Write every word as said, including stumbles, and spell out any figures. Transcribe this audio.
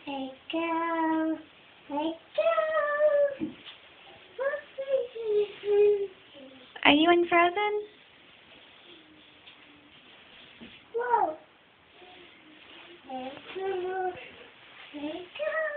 Hey go, hey go. Are you in Frozen? Whoa. Hey go, hey go.